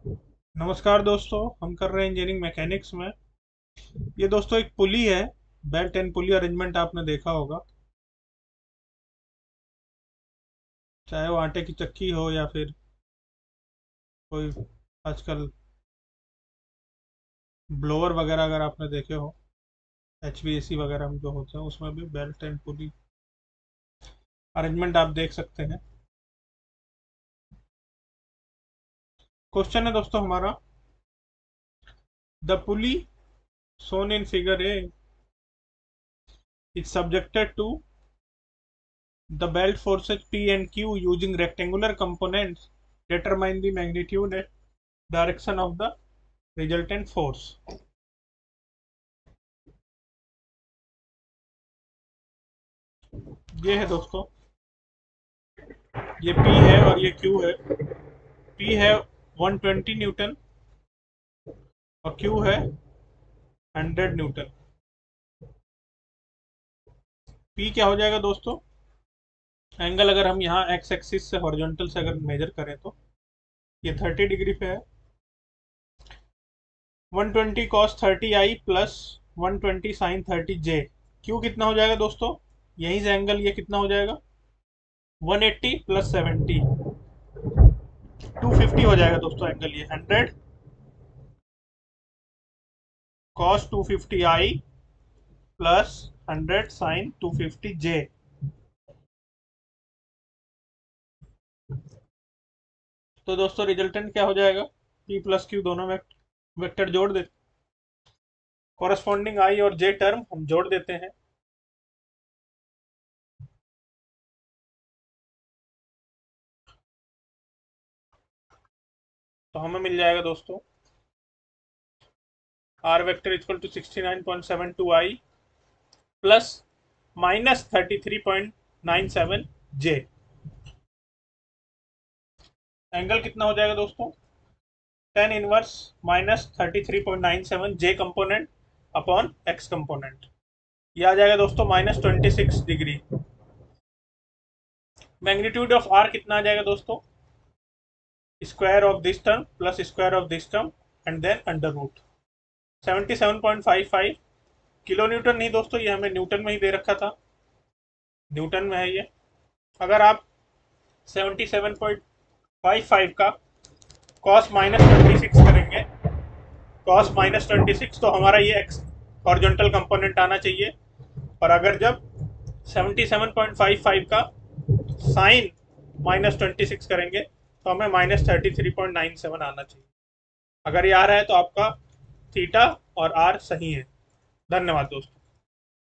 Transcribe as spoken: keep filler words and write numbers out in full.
नमस्कार दोस्तों, हम कर रहे हैं इंजीनियरिंग मैकेनिक्स में। ये दोस्तों एक पुली है। बेल्ट एंड पुली अरेंजमेंट आपने देखा होगा, चाहे वो आटे की चक्की हो या फिर कोई आजकल ब्लोअर वगैरह अगर आपने देखे हो, एच वी ए सी वगैरह में जो होते हैं उसमें भी बेल्ट एंड पुली अरेंजमेंट आप देख सकते हैं। क्वेश्चन है दोस्तों हमारा, the pulley shown in figure A is subjected to the belt forces P and Q using rectangular components. Determine the magnitude and direction of the resultant force. ये है दोस्तों, ये P है और ये Q है। P है वन ट्वेंटी न्यूटन और Q है हंड्रेड न्यूटन। P क्या हो जाएगा दोस्तों? एंगल अगर हम यहाँ एक्स एक्सिस से हॉरिजॉन्टल से अगर मेजर करें तो ये थर्टी डिग्री पे है। One twenty cos thirty I plus one twenty sine thirty J. Q कितना हो जाएगा दोस्तों? यहीं से एंगल ये कितना हो जाएगा? One eighty plus seventy, two fifty हो जाएगा दोस्तों एंगल। ये hundred cos two fifty I plus hundred sine two fifty J. तो दोस्तों रिजल्टेंट क्या हो जाएगा? P प्लस क्यू दोनों में वेक्टर जोड़ दे, कॉरेस्पॉन्डिंग आई और जे टर्म हम जोड़ देते हैं। तो हमें मिल जाएगा दोस्तों R vector equal to sixty nine point seven two I plus minus thirty three point nine seven J. Angle कितना हो जाएगा दोस्तों? Tan inverse minus thirty three point nine seven J component upon X component. ये आ जाएगा दोस्तों minus twenty six degree. Magnitude of R कितना आ जाएगा दोस्तों? Square of this term plus square of this term and then under root. Seventy seven point five five kilo newton नहीं दोस्तों, ये हमें न्यूटन में ही दे रखा था, न्यूटन में है ये। अगर आप seventy seven point five five का कॉस माइनस ट्वेंटी सिक्स करेंगे, कॉस माइनस ट्वेंटी सिक्स, तो हमारा ये एक्स हॉरिजॉन्टल कंपोनेंट आना चाहिए। और अगर जब seventy seven point five five का साइन माइनस ट्वेंटी सिक्स करेंगे तो हमें minus thirty three point nine seven आना चाहिए। अगर ये आ रहा है तो आपका थीटा और आर सही है। धन्यवाद दोस्तों।